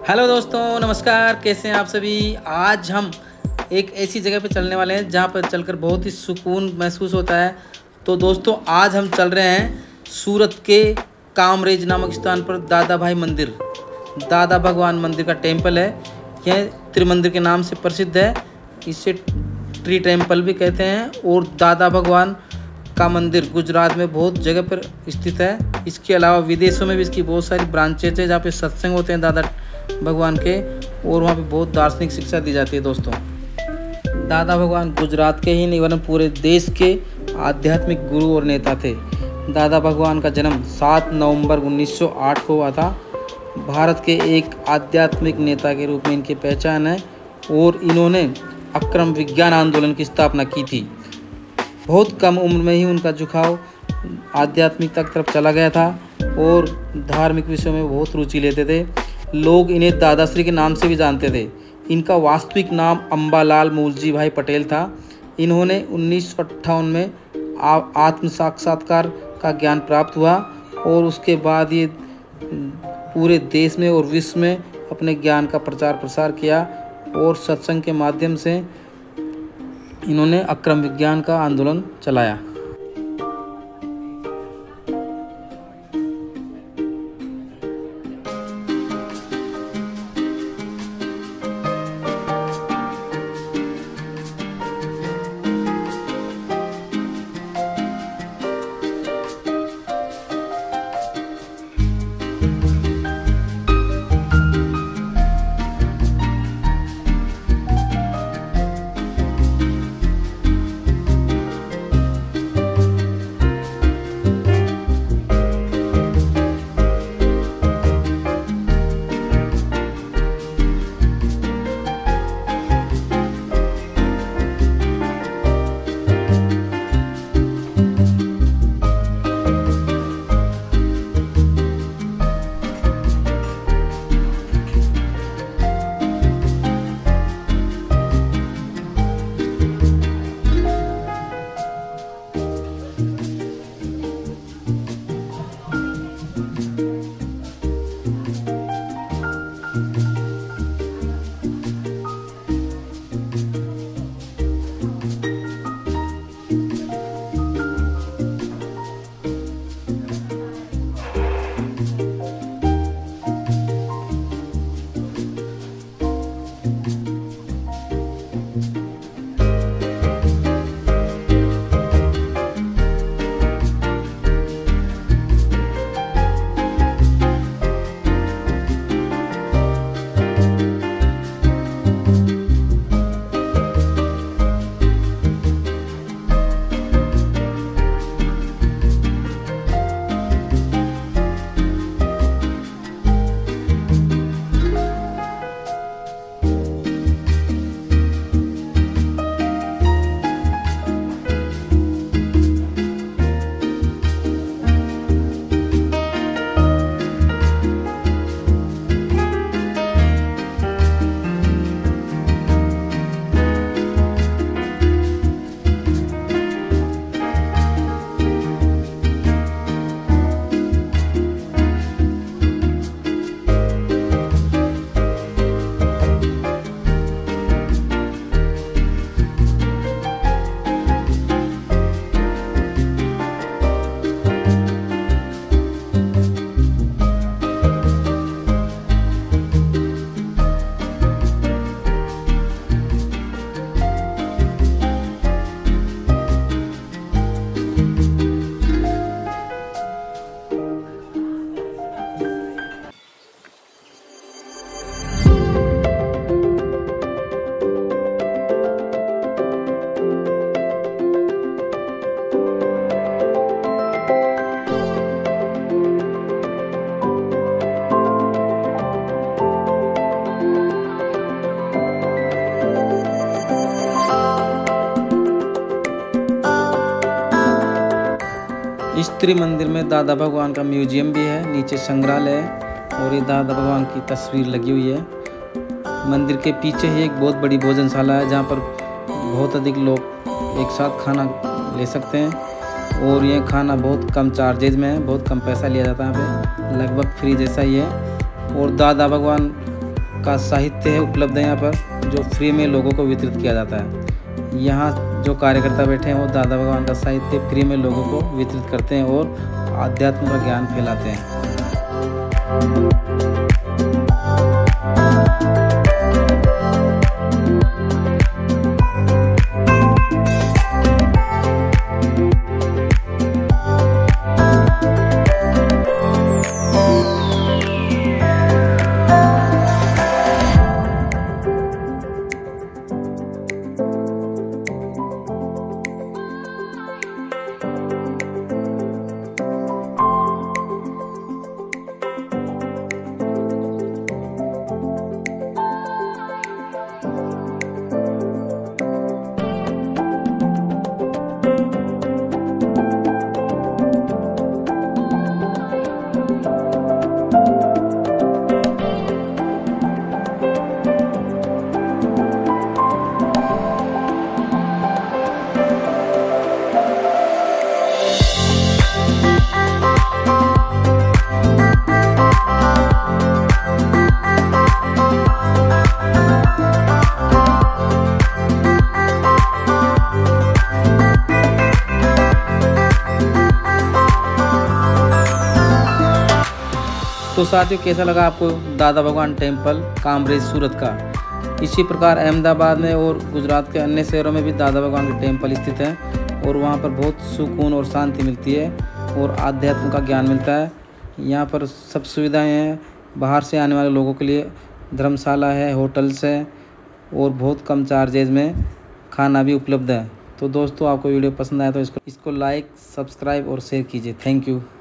Hello दोस्तों, नमस्कार। कैसे हैं आप सभी। आज हम एक ऐसी जगह पे चलने वाले हैं जहाँ पर चलकर बहुत ही सुकून महसूस होता है। तो दोस्तों, आज हम चल रहे हैं सूरत के कामरेज नामक स्थान पर दादा भाई मंदिर, दादा भगवान मंदिर का टेम्पल है। यह त्रिमंदिर के नाम से प्रसिद्ध है। इसे ट्री टेम्पल भी कहते हैं। और दादा भगवान का मंदिर गुजरात में बहुत जगह पर स्थित है। इसके अलावा विदेशों में भी इसकी बहुत सारी ब्रांचेज है जहाँ पे सत्संग होते हैं दादा भगवान के, और वहाँ पे बहुत दार्शनिक शिक्षा दी जाती है। दोस्तों, दादा भगवान गुजरात के ही नहीं वरन पूरे देश के आध्यात्मिक गुरु और नेता थे। दादा भगवान का जन्म 7 नवंबर 1908 को हुआ था। भारत के एक आध्यात्मिक नेता के रूप में इनकी पहचान है और इन्होंने अक्रम विज्ञान आंदोलन की स्थापना की थी। बहुत कम उम्र में ही उनका झुकाव आध्यात्मिकता की तरफ चला गया था और धार्मिक विषयों में बहुत रुचि लेते थे। लोग इन्हें दादाश्री के नाम से भी जानते थे। इनका वास्तविक नाम अंबालाल मूलजी भाई पटेल था। इन्होंने 1958 में आत्म साक्षात्कार का ज्ञान प्राप्त हुआ और उसके बाद ये पूरे देश में और विश्व में अपने ज्ञान का प्रचार प्रसार किया और सत्संग के माध्यम से इन्होंने अक्रम विज्ञान का आंदोलन चलाया। इस त्रिमंदिर में दादा भगवान का म्यूजियम भी है, नीचे संग्रहालय है और ये दादा भगवान की तस्वीर लगी हुई है। मंदिर के पीछे ही एक बहुत बड़ी भोजनशाला है जहाँ पर बहुत अधिक लोग एक साथ खाना ले सकते हैं और ये खाना बहुत कम चार्जेज में है, बहुत कम पैसा लिया जाता है यहाँ पे, लगभग फ्री जैसा ही है। और दादा भगवान का साहित्य है उपलब्ध है यहाँ पर, जो फ्री में लोगों को वितरित किया जाता है। यहाँ जो कार्यकर्ता बैठे हैं वो दादा भगवान का साहित्य फ्री में लोगों को वितरित करते हैं और आध्यात्म का ज्ञान फैलाते हैं। तो साथियों, कैसा लगा आपको दादा भगवान टेम्पल कामरेज सूरत का? इसी प्रकार अहमदाबाद में और गुजरात के अन्य शहरों में भी दादा भगवान के टेम्पल स्थित हैं और वहाँ पर बहुत सुकून और शांति मिलती है और आध्यात्म का ज्ञान मिलता है। यहाँ पर सब सुविधाएं हैं। बाहर से आने वाले लोगों के लिए धर्मशाला है, होटल्स है और बहुत कम चार्जेज में खाना भी उपलब्ध है। तो दोस्तों, आपको वीडियो पसंद आया तो इसको लाइक, सब्सक्राइब और शेयर कीजिए। Thank you.